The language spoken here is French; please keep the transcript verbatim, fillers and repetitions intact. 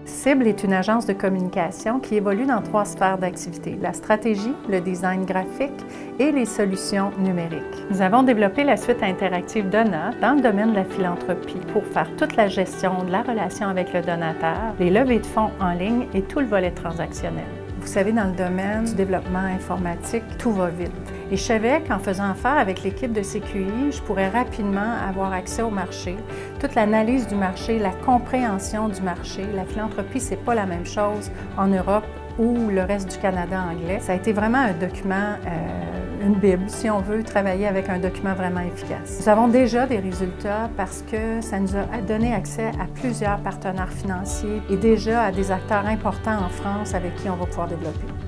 Cible est une agence de communication qui évolue dans trois sphères d'activité: la stratégie, le design graphique et les solutions numériques. Nous avons développé la suite interactive Donna dans le domaine de la philanthropie pour faire toute la gestion de la relation avec le donateur, les levées de fonds en ligne et tout le volet transactionnel. Vous savez, dans le domaine du développement informatique, tout va vite. Et je savais qu'en faisant affaire avec l'équipe de C Q I, je pourrais rapidement avoir accès au marché, toute l'analyse du marché, la compréhension du marché. La philanthropie, c'est pas la même chose en Europe ou le reste du Canada anglais. Ça a été vraiment un document, euh, une bible, si on veut travailler avec un document vraiment efficace. Nous avons déjà des résultats parce que ça nous a donné accès à plusieurs partenaires financiers et déjà à des acteurs importants en France avec qui on va pouvoir développer.